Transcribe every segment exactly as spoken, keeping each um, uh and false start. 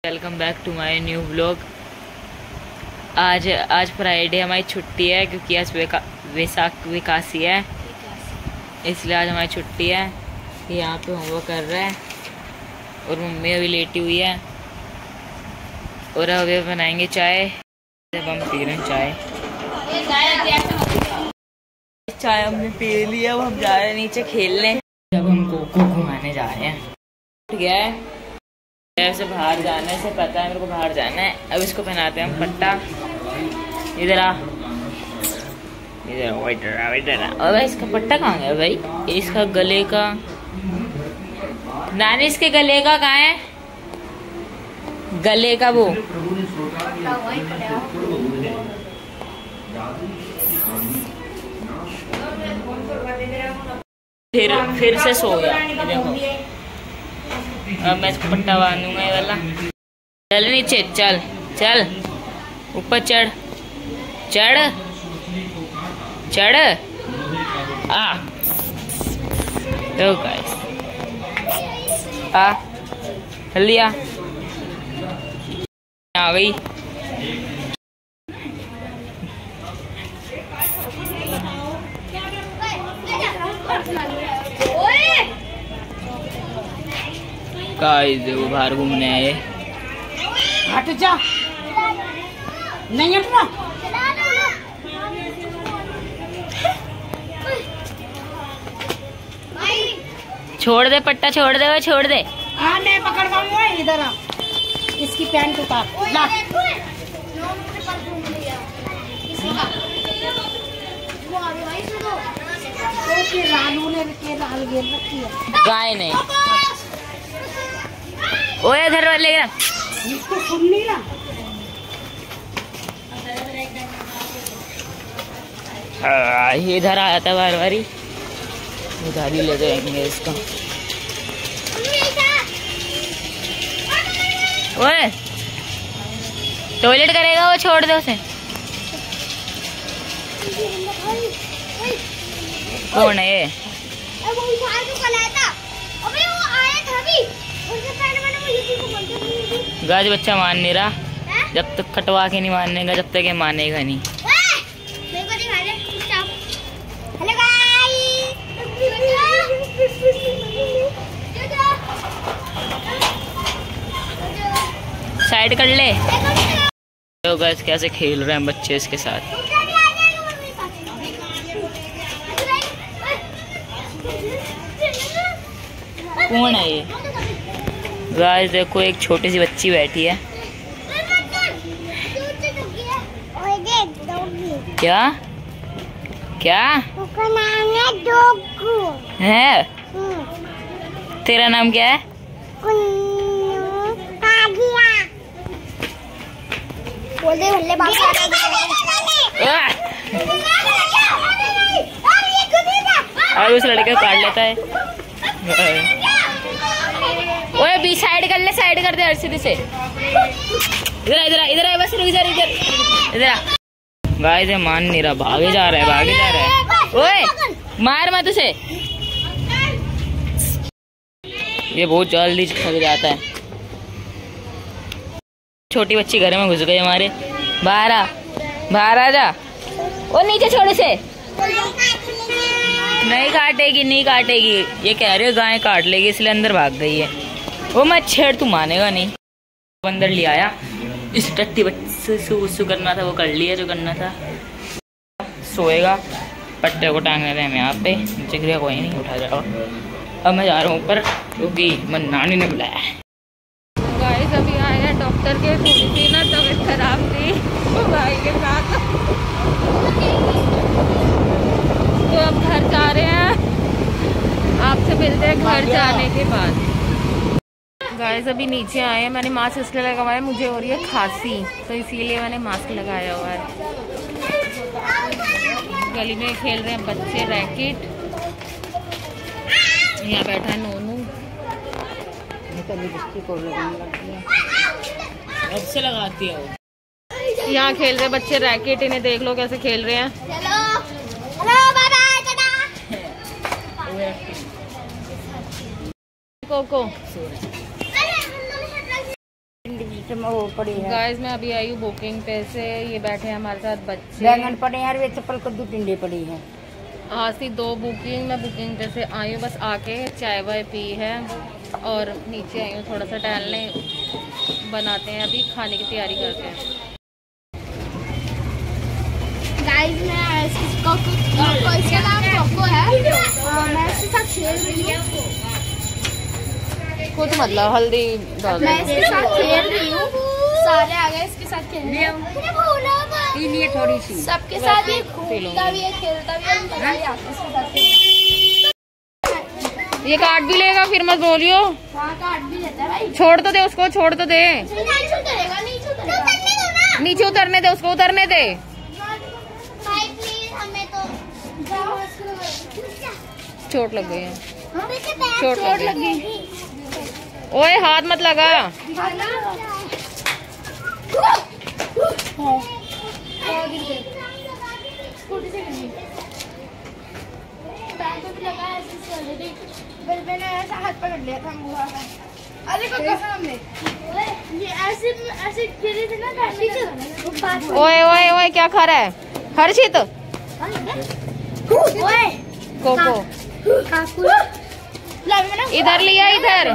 Welcome back to my new vlog. आज आज Friday हमारी छुट्टी है क्योंकि आज वैसाख विकासी है, इसलिए आज हमारी छुट्टी है। यहाँ पे होमवर्क कर रहा है और मम्मी अभी लेटी हुई है और अभी बनाएंगे चाय। जब हम पी रहे हैं चाय चाय हमने पी लिया, अब हम जा रहे हैं नीचे खेलने। जब हम कोको घुमाने जा रहे हैं, ठीक है से बाहर जाने से पता है मेरे को बाहर जाना है। अब इसको पहनाते हैं हम पट्टा। इधर आ इधर इधर आ इधर आ। और भाई इसका पट्टा कहाँ है भाई? इसका गले का नानी, इसके गले का कहाँ है? गले का वो फिर फिर से सो गया। देखो अब मैं इसको पट्टा बांधूंगा ये वाला। चल नीचे, चल चल ऊपर चढ़ चढ़ चढ़ आ तो गाइस आ जल्दी आ आ गई। गाइस वो बाहर घूमने आए। हट जा, नहीं हटना। छोड़ दे पट्टा, छोड़ दे वो छोड़ दे। हाँ मैं पकड़वाऊंगा, इधर आ। इसकी पैंट उतार ला। गाय नहीं ओए इधर वाले इसको सुन ली ना। इधर आया था बार बारी, उधर ही ले जाएंगे इसको। ओए टॉयलेट करेगा वो, छोड़ दे उसे। कौन है ये? गाज बच्चा मान नहीं रहा, जब तक कटवा के नहीं मानेगा जब तक ये मानेगा नहीं। साइड कर ले। तो गाइस कैसे खेल रहे हैं बच्चे इसके साथ। कौन है ये? गाइस देखो एक छोटी सी बच्ची बैठी है। क्या क्या है? तेरा नाम क्या है? और उस लड़के को काट लेता है। ओए बी साइड कर ले, साइड कर दे हर सीधे से। इधर इधर इधर बस रुक जा, इधर इधर आ। गाइस ये मान नहीं रहा, भागे जा रहा है भागे जा रहा है। ओए मार मत उसे, ये बहुत जल्दी थक जाता है। छोटी बच्ची घर में घुस गई हमारे। बाहर आ, बाहर आ जा। ओ नीचे छोड़ इसे। नहीं काटेगी नहीं काटेगी, ये कह रहे हो गाय काट लेगी इसलिए अंदर भाग गई है। वो मत छेड़, तू मानेगा नहीं। अंदर ले आया, इस टट्टी बच्चे से उससे करना था वो कर लिया जो करना था। सोएगा, पट्टे को टांगने थे हम यहाँ पे, नीचे गिरा कोई नहीं उठा जाएगा। अब मैं जा रहा हूँ ऊपर क्योंकि मैं नानी ने बुलाया है। गाइस अभी आए हैं डॉक्टर के, थोड़ी सी ना तबीयत खराब थी भाई के साथ, तो अब घर जा रहे हैं। आपसे मिलते हैं घर जाने के बाद। गाइस अभी नीचे आए हैं, मैंने मास्क इसलिए लगाया है, मुझे हो रही है खांसी तो इसीलिए मैंने मास्क लगाया हुआ है। गली में खेल रहे हैं बच्चे रैकेट। यहाँ बैठा है नोनू, अब से लगाती है वो। यहाँ खेल रहे बच्चे रैकेट, इन्हें देख लो कैसे खेल रहे हैं। कोको वो पड़ी है गाइस मैं अभी आई हूँ बुकिंग पे से। ये बैठे हैं हमारे साथ बच्चे। बैंगन पड़े हैं, वे चप्पल कद्दू टिंडे पड़ी है। आज थी दो बुकिंग। मैं बुकिंग पे से आई हूँ, बस आके चाय वाय पी है और नीचे आई हूँ थोड़ा सा टहलने। बनाते हैं अभी, खाने की तैयारी करते हैं। गाइस मैं इसको कोको, इसका नाम कोको है और मैं इसके साथ खेल रही हूँ। कुछ मतलब हल्दी डाल मैं इसके साथ खेल रही हूँ। सारे आ गए इसके साथ खेलने। ये थोड़ी सी सबके साथ ये घूमता भी है, खेलता भी है। मजा ही आता है इसके साथ खेलने। ये काट भी लेगा, फिर मत बोलियो। हाँ काट भी लेता है भाई। छोड़ तो दे उसको, छोड़ तो दे। नीचे उतरेगा, नीचे उतरेगा। नीचे उतरने दे उसको, उतरने दे। भाई प्लीज हमें तो चोट लग गई है, चोट चोट लग गई। ओए हाथ मत लगा। स्कूटी से गिरी। पैर पे भी लगा है ऐसे ऑलरेडी। फिर मैंने ऐसा हाथ पकड़ लिया था मुँह में। अरे को कसम में ये ऐसे ऐसे गिरी थी ना गाड़ी। ओए ओए ओए क्या खा रहा है हर्षित? ओए कोको काकू इधर लिया, इधर।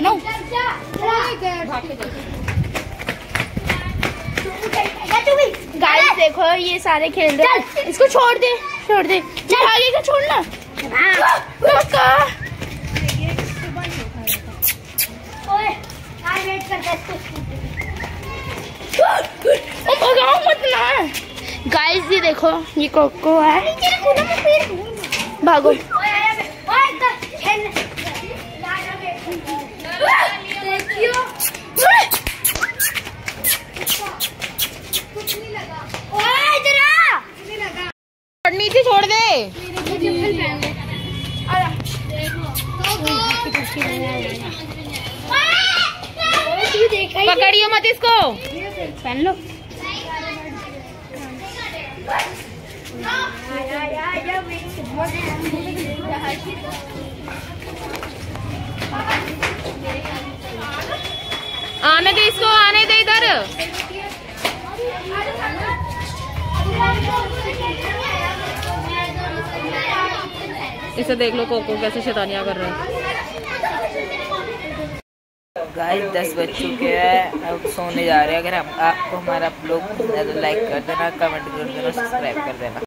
गाइस देखो ये सारे खेल रहे हैं। इसको छोड़ दे, छोड़ दे। चल आगे का छोड़ना। ओए आज वेट कर ओ भगाओ मत ना। गाइस ये देखो ये कोको है। भागो। नीचे छोड़ दे। पकड़ियो मत इसको। पहन लो। आने दे इसको, आने दे इधर। इसे देख लो कोको कैसे शैतानियां कर रहा है। गाइस दस बज चुके हैं, अब सोने जा रहे हैं। अगर आप, आपको हमारा ब्लॉग पसंद है तो लाइक कर देना, कमेंट कर देना, सब्सक्राइब कर देना।